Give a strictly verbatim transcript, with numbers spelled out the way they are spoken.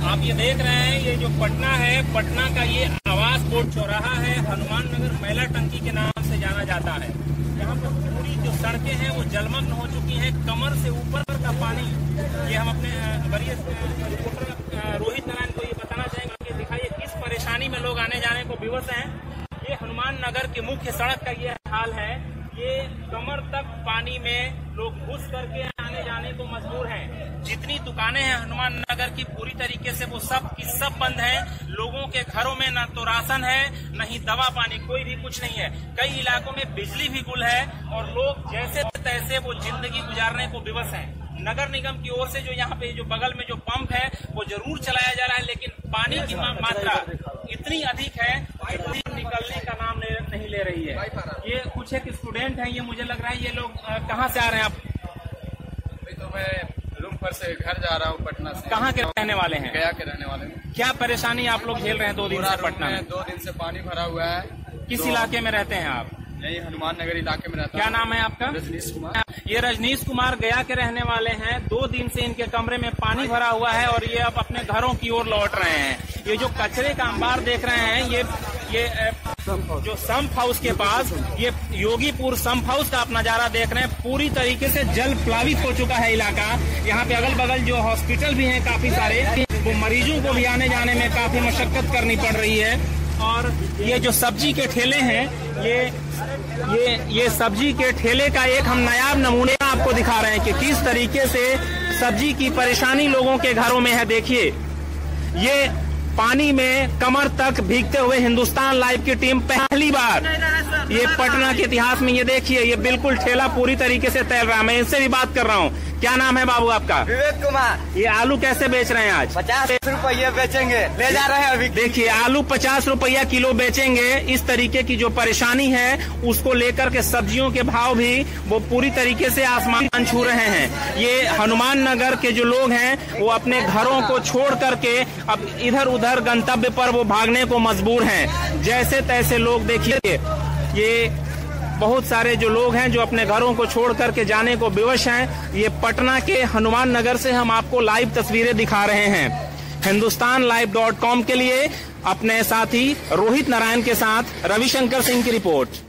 आप ये देख रहे हैं, ये जो पटना है, पटना का ये आवास बोर्ड चौराहा है, हनुमान नगर मैला टंकी के नाम से जाना जाता है। यहाँ पर पूरी जो सड़कें हैं वो जलमग्न हो चुकी हैं, कमर से ऊपर का पानी। ये हम अपने वरीय रिपोर्टर रोहित नारायण को ये बताना चाहेंगे कि दिखाइए किस परेशानी में लोग आने जाने को विवश हैं। ये हनुमान नगर की मुख्य सड़क का ये हाल है, ये कमर तक पानी में लोग घुस करके आने जाने को मजबूर हैं। जितनी दुकानें हैं हनुमान नगर की पूरी तरीके से वो सब की सब बंद हैं। लोगों के घरों में न तो राशन है, न ही दवा पानी, कोई भी कुछ नहीं है। कई इलाकों में बिजली भी गुल है और लोग जैसे तैसे वो जिंदगी गुजारने को विवश हैं। नगर निगम की ओर से जो यहाँ पे जो बगल में जो पंप है वो जरूर चलाया जा रहा है, लेकिन पानी की मात्रा इतनी अधिक है कि निकलने का नाम नहीं ले रही है। ये कुछ एक स्टूडेंट है, ये मुझे लग रहा है ये लोग कहाँ से आ रहे हैं? आप? तो मैं रूम पर से घर जा रहा हूँ पटना से। कहाँ के रहने वाले हैं? गया के रहने वाले हैं। क्या परेशानी आप लोग झेल रहे हैं दो दिन से पटना में? दो दिन से पानी भरा हुआ है। किस इलाके में रहते हैं आप? यही हनुमान नगर इलाके में रहता। क्या नाम है आपका? रजनीश कुमार। ये रजनीश कुमार गया के रहने वाले हैं। दो दिन से इनके कमरे में पानी भरा हुआ है और ये अब अपने घरों की ओर लौट रहे हैं। ये जो कचरे का अंबार देख रहे हैं, ये ये जो संप हाउस के पास, ये योगीपुर संप हाउस का आप नजारा देख रहे हैं। पूरी तरीके से जल प्लावित हो चुका है इलाका। यहाँ पे अगल बगल जो हॉस्पिटल भी हैं काफी सारे, वो मरीजों को भी आने जाने में काफी मशक्कत करनी पड़ रही है। और ये जो सब्जी के ठेले हैं, ये ये ये सब्जी के ठेले का एक हम नायाब नमूने आपको दिखा रहे हैं कि किस तरीके से सब्जी की परेशानी लोगों के घरों में है। देखिए, ये पानी में कमर तक भीगते हुए हिंदुस्तान लाइव की टीम पहली बार ये पटना के इतिहास में, ये देखिए, ये बिल्कुल ठेला पूरी तरीके से तैर रहा है। मैं इनसे भी बात कर रहा हूँ। क्या नाम है बाबू आपका? विवेक कुमार। ये आलू कैसे बेच रहे हैं आज? पचास रुपये बेचेंगे, ले जा रहे हैं अभी। देखिए, आलू पचास रुपया किलो बेचेंगे। इस तरीके की जो परेशानी है उसको लेकर के सब्जियों के भाव भी वो पूरी तरीके से आसमान छू रहे हैं। ये हनुमान नगर के जो लोग हैं वो अपने घरों को छोड़ करके अब इधर उधर गंतव्य पर वो भागने को मजबूर हैं। जैसे तैसे लोग, देखिए, ये बहुत सारे जो लोग हैं जो अपने घरों को छोड़ करके जाने को विवश हैं। ये पटना के हनुमान नगर से हम आपको लाइव तस्वीरें दिखा रहे हैं। हिंदुस्तान लाइव डॉट कॉम के लिए अपने साथी रोहित नारायण के साथ रविशंकर सिंह की रिपोर्ट।